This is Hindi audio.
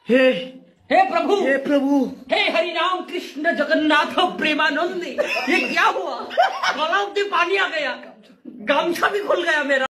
हे हे प्रभु, हे प्रभु, हे हरि राम कृष्ण जगन्नाथ प्रेमानंदी, ये क्या हुआ? गलाव में पानी आ गया, गामछा भी खुल गया मेरा।